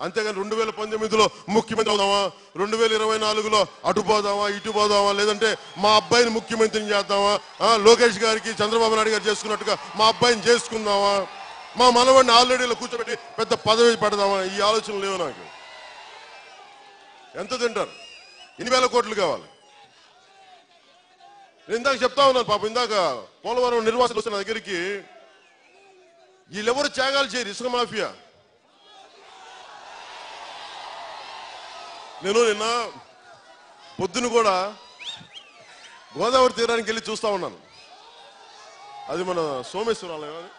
అంతేగాని 2019లో ముఖ్యమంత్రి అవుదామా, 2024లో అటు పోదామా ఇటు పోదామా, లేదంటే మా అబ్బాయిని ముఖ్యమంత్రిని చేద్దామా, లోకేష్ గారికి చంద్రబాబు నాయుడు గారు చేసుకున్నట్టుగా మా అబ్బాయిని చేసుకుందామా, మా మనవాడిని ఆల్రెడీ కూర్చోబెట్టి పెద్ద పదవి పెడదామా, ఈ ఆలోచనలు లేవు నాకు. ఎంత తింటారు? ఎన్ని వేల కోట్లు కావాలి? నేను ఇందాక చెప్తా ఉన్నాను పాపం, ఇందాక పోలవరం నిర్వాసులు వస్తున్న దగ్గరికి, వీళ్ళెవరు త్యాగాలు చేయరు. ఇసుక మాఫియా. నేను నిన్న పొద్దున కూడా గోదావరి తీరానికి వెళ్ళి చూస్తా ఉన్నాను. అది మన సోమేశ్వరాలయం, అది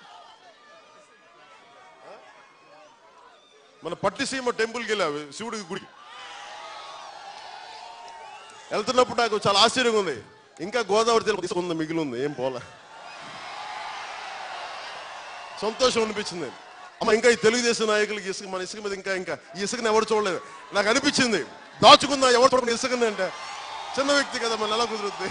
మన పట్టిసీమ టెంపుల్కి వెళ్ళావి, శివుడికి గుడికి వెళ్తున్నప్పుడు నాకు చాలా ఆశ్చర్యంగా ఉంది. ఇంకా గోదావరి తీరం ఇసుక ఉంది, మిగిలి ఉంది, ఏం పోలే. సంతోషం అనిపించింది. అమ్మ ఇంకా ఈ తెలుగుదేశం నాయకులకి ఇసుక, మన ఇసుక మీద ఇంకా ఈ ఇసుకని ఎవరు చూడలేదు. నాకు అనిపించింది, దాచుకుందా ఎవరు చూడకుండా ఇసుకని అంటే. చిన్న వ్యక్తి కదా, మన ఎలా కుదురుద్ది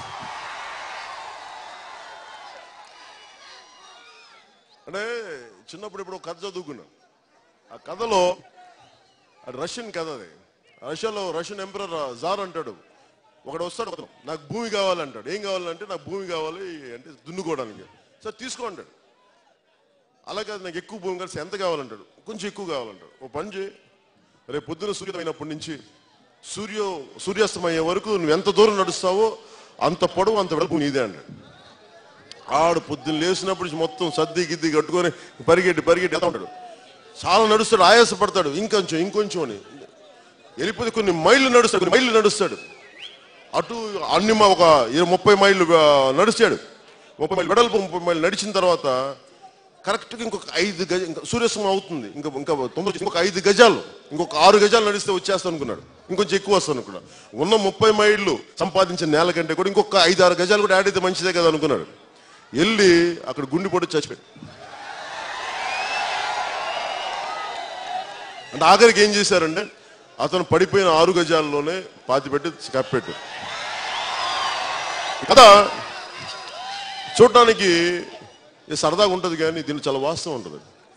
అంటే. చిన్నప్పుడు ఇప్పుడు ఒక కథ చదువుకున్నాను. ఆ కథలో రష్యన్ కథ, అది రష్యాలో రష్యన్ ఎంపరర్ జార్ అంటాడు, ఒకడు వస్తాడు, నాకు భూమి కావాలంటాడు. ఏం కావాలంటే నాకు భూమి కావాలి అంటే దున్నుకోవడానికి. సరే తీసుకో అంటాడు. అలాగే నాకు ఎక్కువ భూమి కలిసి ఎంత కావాలంటాడు. కొంచెం ఎక్కువ కావాలంటాడు. ఓ పని చేయి, రేపు పొద్దున సూర్యోదయమైనప్పటి నుంచి సూర్యాస్తమయ్యే వరకు నువ్వు ఎంత దూరం నడుస్తావో అంత పొడవు అంత వెడల్పు నీదే అంటాడు. ఆడు పొద్దున్న లేచినప్పుడు మొత్తం సర్ది గిద్ది కట్టుకొని పరిగెట్టి వెళ్తా ఉంటాడు. చాలా నడుస్తాడు, ఆయాసపడతాడు. ఇంకొంచెం అని వెళ్ళిపోతే కొన్ని మైళ్ళు నడుస్తాడు. అటు అన్ని ఒక 30 మైళ్ళు నడిచాడు. 30 మైళ్ళు వెడల్పు, 30 మైళ్ళు నడిచిన తర్వాత కరెక్ట్గా ఇంకొక 5 గజ సూర్యాస్తమయం అవుతుంది. ఇంకా 5 గజాలు, ఇంకొక 6 గజాలు నడిస్తే వచ్చేస్తాను అనుకున్నాడు. ఇంకొంచెం ఎక్కువ వస్తాను అనుకున్నాడు. ఉన్న 30 మైళ్ళు సంపాదించిన నేల కంటే కూడా ఇంకొక 5-6 గజాలు కూడా యాడ్ అయితే మంచిదే కదా అనుకున్నాడు. వెళ్ళి అక్కడ గుండెపోటు చచ్చిపోయాడు. అంటే ఆఖరికి ఏం చేశారంటే అతను పడిపోయిన 6 గజాల్లోనే పాతిపెట్టి కప్పెట్టు. కదా చూడటానికి సరదాగా ఉంటుంది, కానీ దీన్ని చాలా వాస్తవం ఉంటుంది.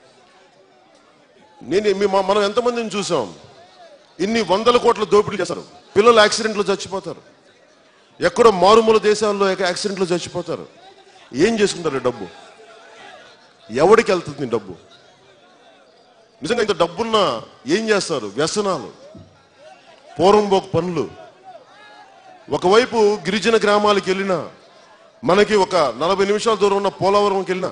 మనం ఎంతమందిని చూసాం, ఇన్ని 100 కోట్ల దోపిడీ చేస్తారు. పిల్లలు యాక్సిడెంట్లో చచ్చిపోతారు, ఎక్కడో మారుమూల దేశాల్లో యాక్సిడెంట్లో చచ్చిపోతారు. ఏం చేసుకుంటారు డబ్బు? ఎవడికి వెళ్తుంది డబ్బు? నిజంగా ఇంత డబ్బున్నా ఏం చేస్తారు? వ్యసనాలు, పూర్వంబోకు పనులు. ఒకవైపు గిరిజన గ్రామాలకు వెళ్ళినా, మనకి ఒక 40 నిమిషాల దూరం ఉన్న పోలవరంకి వెళ్ళినా,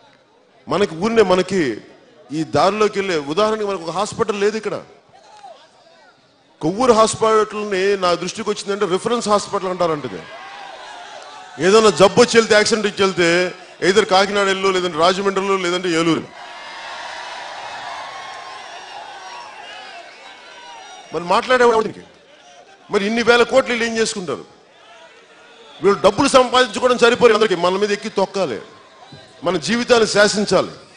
మనకి ఈ దారిలోకి వెళ్ళే ఉదాహరణకి మనకు ఒక హాస్పిటల్ లేదు ఇక్కడ. కొవ్వూరు హాస్పిటల్ని నా దృష్టికి వచ్చిందంటే రిఫరెన్స్ హాస్పిటల్ అంటారంటే. ఏదైనా జబ్బు వచ్చి వెళ్తే, యాక్సిడెంట్ ఇచ్చి వెళ్తే ఏదో కాకినాడ వెళ్ళు, లేదంటే రాజమండ్రిలో, లేదంటే ఏలూరు. మరి మాట్లాడేవాడికి మరి ఇన్ని వేల కోట్లు వీళ్ళు ఏం చేసుకుంటారు? వీళ్ళు డబ్బులు సంపాదించుకోవడం సరిపోయి అందరికీ మన మీద ఎక్కి తొక్కాలి, మన జీవితాన్ని శాసించాలి.